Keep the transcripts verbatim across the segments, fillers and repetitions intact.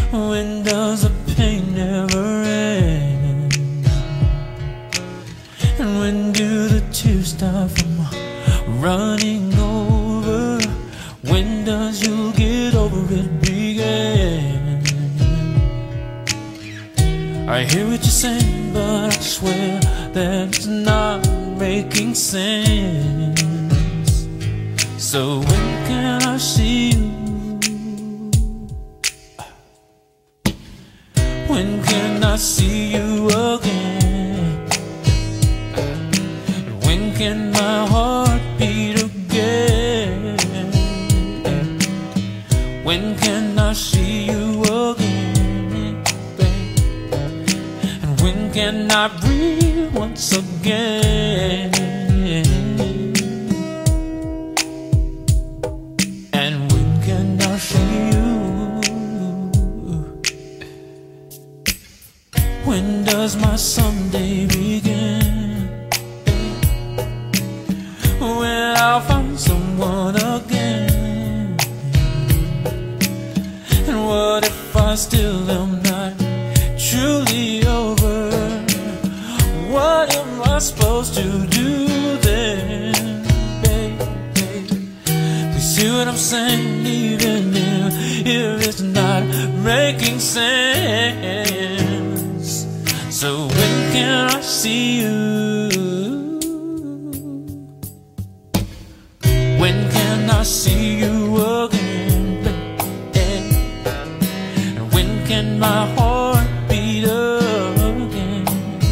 When does the pain never end? And when do the tears stop from running over? When does you get over it begin? I hear what you're saying, but I swear that it's not making sense. So when can I see you? When can I see you again? When can my heart beat again? When can I see you again, babe? And when can I breathe once again? And when can I see you? When does my someday begin? When I'll find someone again? And what if I still am not truly over? What am I supposed to do then, babe? Please see what I'm saying, even if, if it's not making sense. So when can I see you? When can I see you again, babe? And when can my heart beat again?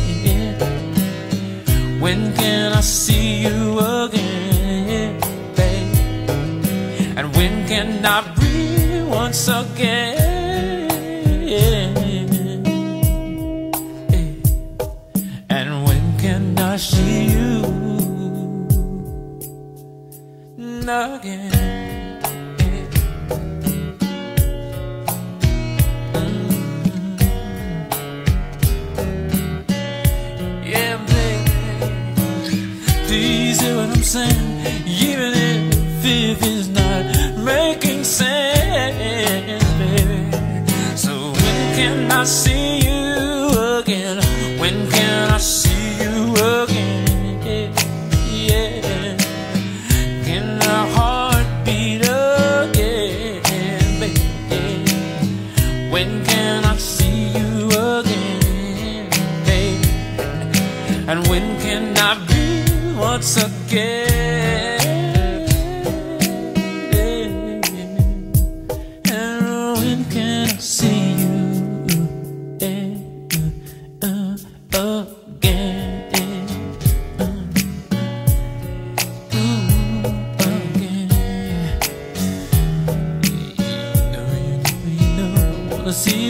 When can I see you again, babe? And when can I breathe once again? And when can I see you again? Yeah, baby, please hear what I'm saying, even if, if it's not making sense, baby. So when can I see you again? When can I see you again? Yeah, can our heart beat again, baby? When can I see you again, baby? And when can I breathe once again? And when can I see you again? See